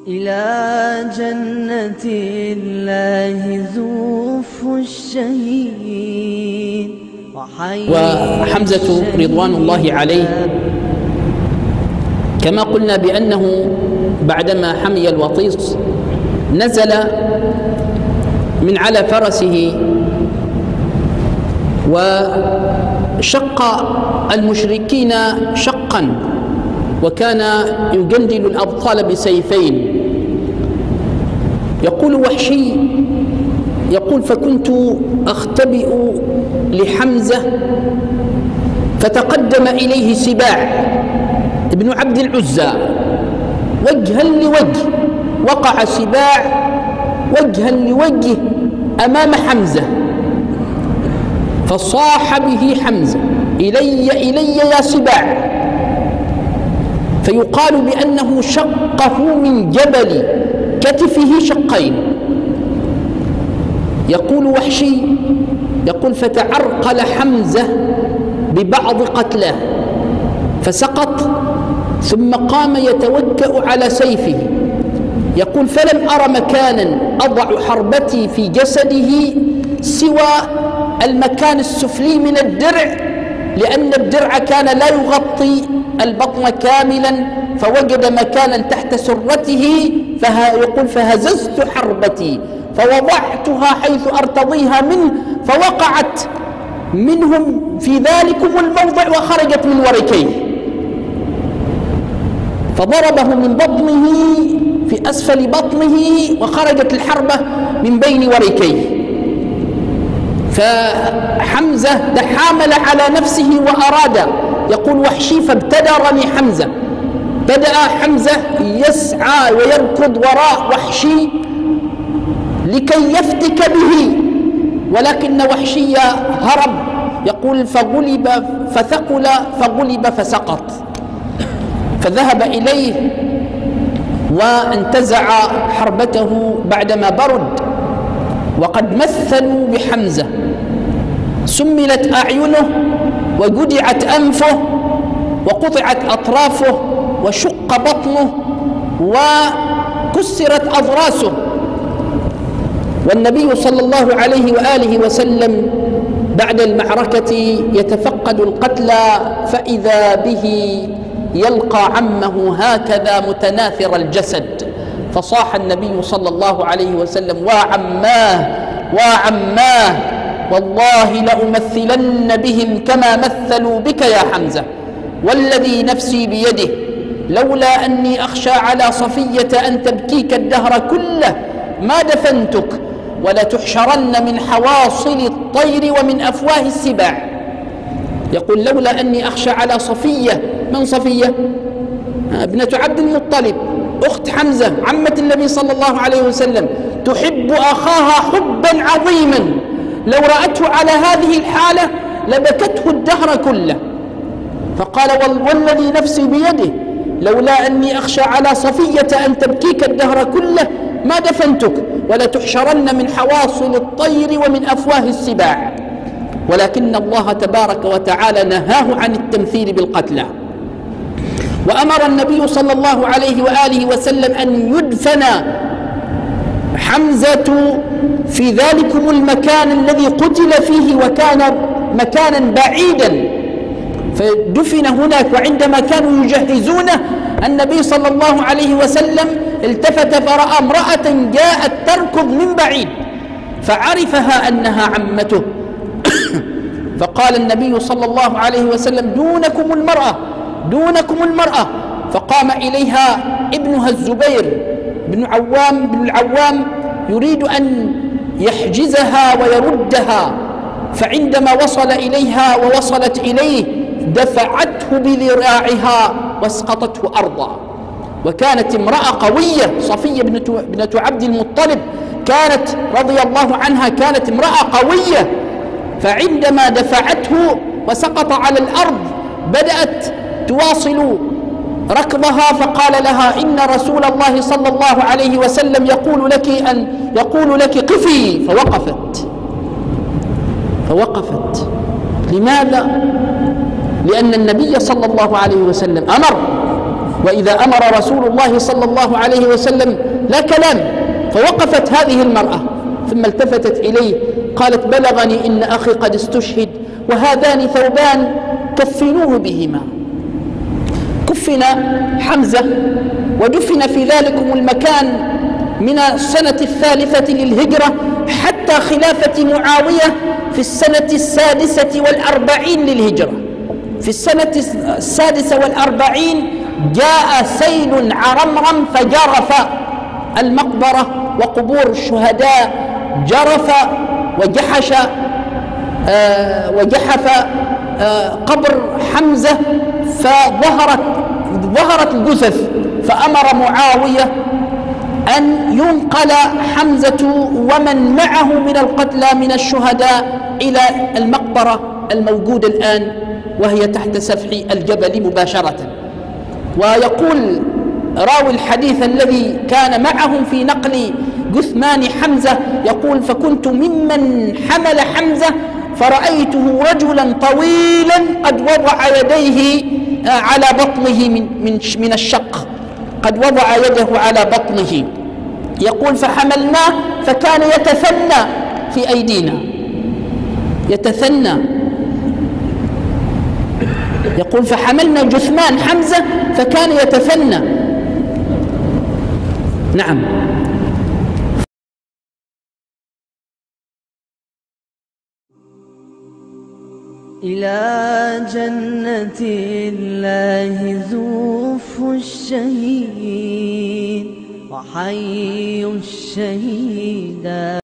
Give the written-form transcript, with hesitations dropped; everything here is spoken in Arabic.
إلى جنة الله زوف الشهيد. وحمزة رضوان الله عليه كما قلنا بأنه بعدما حمي الوطيس نزل من على فرسه وشق المشركين شقا، وكان يجندل الأبطال بسيفين. يقول وحشي يقول فكنت أختبئ لحمزة فتقدم إليه سباع ابن عبد العزى وجها لوجه، وقع سباع وجها لوجه أمام حمزة فصاح به حمزة إلي إلي يا سباع، فيقال بأنه شقه من جبل كتفه شقين. يقول وحشي يقول فتعرقل حمزة ببعض قتلاه فسقط، ثم قام يتوكأ على سيفه. يقول فلم أر مكانا أضع حربتي في جسده سوى المكان السفلي من الدرع، لأن الدرع كان لا يغطي البطن كاملا، فوجد مكانا تحت سرته يقول فهززت حربتي فوضعتها حيث أرتضيها منه فوقعت منهم في ذلكم الموضع وخرجت من وركيه، فضربه من بطنه في أسفل بطنه وخرجت الحربة من بين وركيه. فحمزة تحامل على نفسه وأراد، يقول وحشي فابتدرني حمزة، بدأ حمزة يسعى ويركض وراء وحشي لكي يفتك به، ولكن وحشي هرب. يقول فغلب فثقل فغلب فسقط، فذهب إليه وانتزع حربته بعدما برد، وقد مثلوا بحمزة، سملت أعينه وجدعت أنفه وقطعت أطرافه وشق بطنه وكسرت أضراسه. والنبي صلى الله عليه وآله وسلم بعد المعركة يتفقد القتلى فإذا به يلقى عمه هكذا متناثر الجسد، فصاح النبي صلى الله عليه وسلم وعماه وعماه والله لأمثلن بهم كما مثلوا بك يا حمزة، والذي نفسي بيده لولا أني أخشى على صفية أن تبكيك الدهر كله ما دفنتك، ولتحشرن من حواصل الطير ومن أفواه السباع. يقول لولا أني أخشى على صفية. من صفية؟ ابنة عبد المطلب أخت حمزة عمة النبي صلى الله عليه وسلم، تحب أخاها حبا عظيما، لو رأته على هذه الحالة لبكته الدهر كله. فقال والذي نفسي بيده لولا أني أخشى على صفية أن تبكيك الدهر كله ما دفنتك، ولتحشرن من حواصل الطير ومن أفواه السباع. ولكن الله تبارك وتعالى نهاه عن التمثيل بالقتلى، وأمر النبي صلى الله عليه وآله وسلم أن يدفن حمزة في ذلكم المكان الذي قتل فيه، وكان مكانا بعيدا، فدفن هناك. وعندما كانوا يجهزونه النبي صلى الله عليه وسلم التفت فرأى امرأة جاءت تركض من بعيد فعرفها أنها عمته فقال النبي صلى الله عليه وسلم دونكم المرأة دونكم المرأة. فقام إليها ابنها الزبير بن العوام يريد أن يحجزها ويردها، فعندما وصل إليها ووصلت إليه دفعته بذراعها واسقطته أرضا. وكانت امرأة قوية، صفية بنت عبد المطلب كانت رضي الله عنها كانت امرأة قوية، فعندما دفعته وسقط على الأرض بدأت تواصل ركضها، فقال لها إن رسول الله صلى الله عليه وسلم يقول لك قفي، فوقفت. لماذا؟ لأن النبي صلى الله عليه وسلم أمر وإذا أمر رسول الله صلى الله عليه وسلم لا كلام. فوقفت هذه المرأة ثم التفتت إليه قالت: بلغني إن أخي قد استشهد وهذان ثوبان كفنوه بهما. كفن حمزة ودفن في ذلكم المكان من السنة 3 للهجرة حتى خلافة معاوية في السنة 46 للهجرة. في السنة 46 جاء سيل عرمرم فجرف المقبرة وقبور الشهداء، جرف وجحف قبر حمزة، فظهرت الجثث، فأمر معاوية أن ينقل حمزة ومن معه من القتلى من الشهداء إلى المقبرة الموجودة الآن وهي تحت سفح الجبل مباشرة. ويقول راوي الحديث الذي كان معهم في نقل جثمان حمزة، يقول: فكنت ممن حمل حمزة فرأيته رجلا طويلا قد وضع يديه على بطنه من الشق، قد وضع يده على بطنه. يقول: فحملناه فكان يتثنى في أيدينا، يتثنى. يقول: فحملنا جثمان حمزة فكان يتثنى. نعم. إلى جنة الله زوف الشهيد وحي الشهيدا.